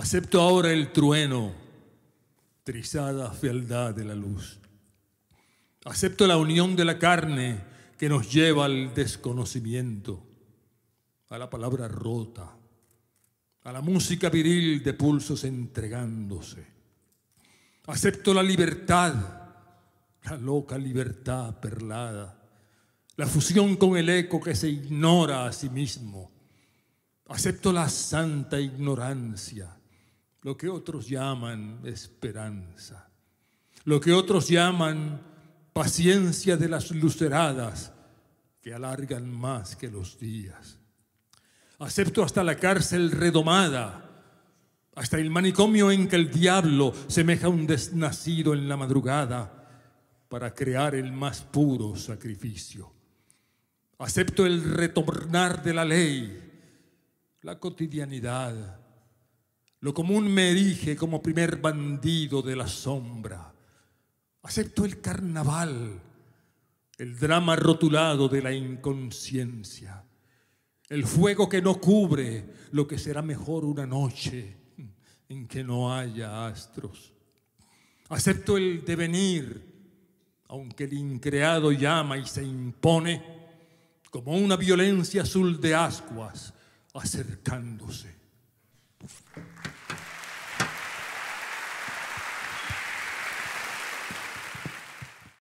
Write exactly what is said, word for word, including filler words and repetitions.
Acepto ahora el trueno, trizada fealdad de la luz. Acepto la unión de la carne que nos lleva al desconocimiento, a la palabra rota, a la música viril de pulsos entregándose. Acepto la libertad, la loca libertad perlada, la fusión con el eco que se ignora a sí mismo. Acepto la santa ignorancia, lo que otros llaman esperanza, lo que otros llaman paciencia de las luceradas que alargan más que los días. Acepto hasta la cárcel redomada, hasta el manicomio en que el diablo semeja un desnacido en la madrugada para crear el más puro sacrificio. Acepto el retornar de la ley, la cotidianidad. Lo común me erige como primer bandido de la sombra. Acepto el carnaval, el drama rotulado de la inconsciencia, el fuego que no cubre lo que será mejor una noche en que no haya astros. Acepto el devenir, aunque el increado llama y se impone como una violencia azul de ascuas acercándose.